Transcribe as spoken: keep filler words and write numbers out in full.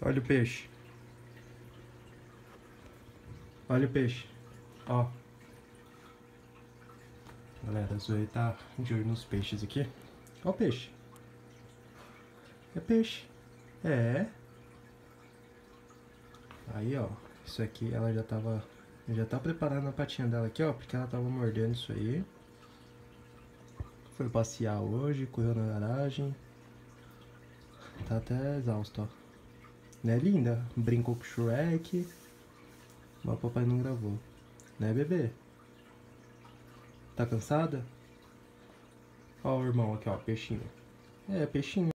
Olha o peixe. Olha o peixe. Ó. Galera, a Zoe tá de olho nos peixes aqui. Ó o peixe. É peixe. É. Aí, ó. Isso aqui ela já tava... Já tá preparando a patinha dela aqui, ó. Porque ela tava mordendo isso aí. Foi passear hoje, correu na garagem. Tá até exausto, ó. Né, linda? Brincou com o Shrek. Mas o papai não gravou. Né, bebê? Tá cansada? Ó o irmão aqui, ó. Peixinho. É, peixinho.